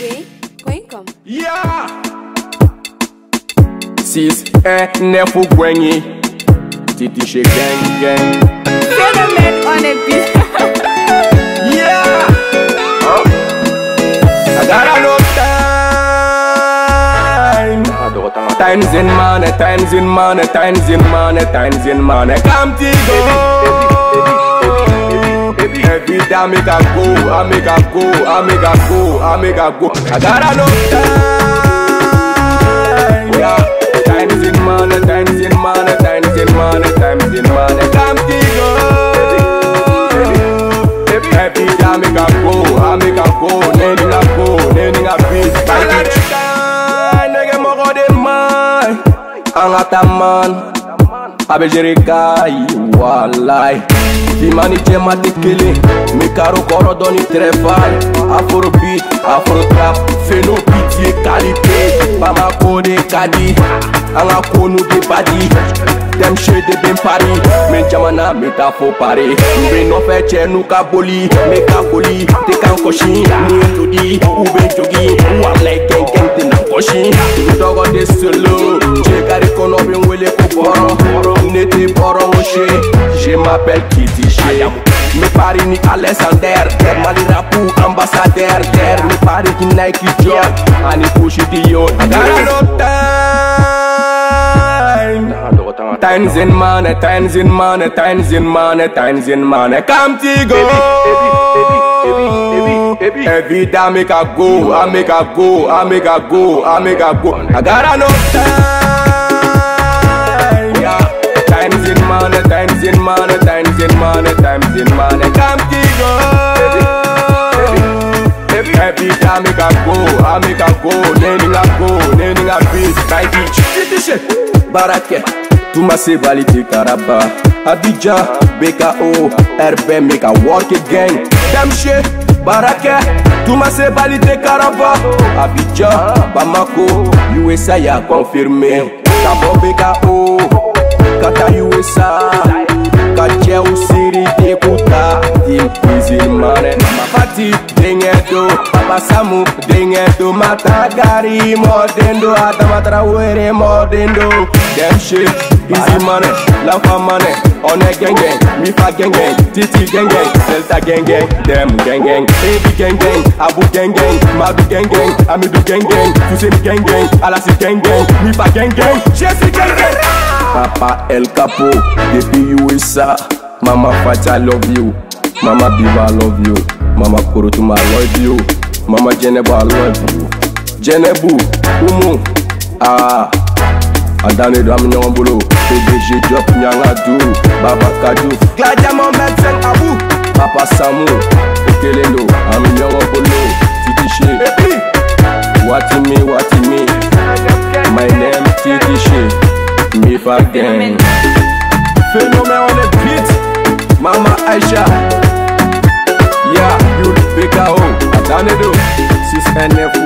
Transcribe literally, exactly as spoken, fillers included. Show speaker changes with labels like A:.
A: Kowbey point com.
B: Yeah. Six and nefu gwenye. Titi Chée gang gang.
A: Phénomène on a beat.
B: Yeah. Huh? I got no time. Times in money, times in money, times in money, times in money. Come to go. Every day I make a go, I make a go, I make a go, I make a go. I got no time. Yeah. Times in money, times in money, times in money, times in money. Come to go. Every day I make a go, I make a go, nending a go, nending a beat. I got the time, nigga mo go de man. Angata man, abe jerikai, walai. Di mani jema te kele, me karo koro doni trefal. Afrobeat, afro trap, feno pitié qualité. Mama kode kadi, anga konu de badi. Dem Chée de ben pari, men jamana me ta fo pare. Ube no fe che nu ka boli, me ka boli. Te kan koshi, ni entodi, ube jogi. Wale gen gen te na koshi. Tu dogo de solo, Chée kari kono ben wele ko boro. Nete boro mo Chée, je m'appelle Titi Chée. Me pari ni Alexander, der mali rapu ambassadeur. Der me pari ki Nike job, ani pushi di yo. I got no time. Times in money, times in money, times in money, times in money. Come to go. Every day I make a go, I make a go, I make a go, I make a go. I got no time. Yeah. Times in money, times in money, times in money, times in money. Come to go. Every day I make a go, I make a go, nending a go, nending a beat. By Titi Chée, Barake. Tu m'as se validé Karaba, Abidjan, B K O, R B make a work again. Dem Chée, Barake, tu m'as se validé Karaba, Abidjan, Bamako, U S A y'a confirmé. Kabo B K O, Kata U S A, Kache ou Siri d'écouta, Team Easy Money. Mama Fati, Dengeto, Papa Samu, Dengeto, Matagari, Modendo, Adama Traoré, Modendo. Dem Chée, Easy Money, Lafa Money, on est gang gang, Miifa gang gang, Titi gang gang, Delta gang gang, Dem gang gang, Baby gang gang, Abu gang gang, Madu gang gang, Amidou gang gang, Fuseni gang gang, Alasi gang gang, Miifa gang gang, Chée gang gang. Papa El Capo, depuis U S A, Mama Fati I love you, Mama Biba I love you, Mama Korotuma I love you, Mama Jenebu I love you, Jenebu, Umu, ah. Adane do aminyon bolo, P D G Diop Nyangadu, Baba Kadu, Gladiamon Medsen Abu, Papa Samu, Okelendo, aminyon bolo, Titi Chée, Watimi, Watimi, my name Titi Chée, Miifa gang. Phénomène on the beat, Mama Aisha, yeah, you B K O, Adane do, six N F